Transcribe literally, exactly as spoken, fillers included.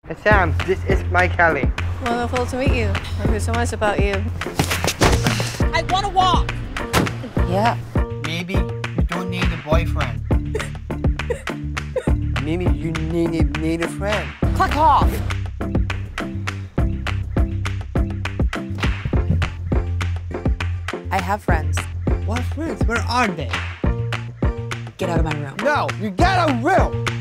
Hey Sam, this is my Kelly. Wonderful to meet you. I heard so much about you. I want to walk. Yeah. Maybe you don't need a boyfriend. Maybe you need, need a friend. Click off. I have friends. What friends? Where are they? Get out of my room. No, you got a will.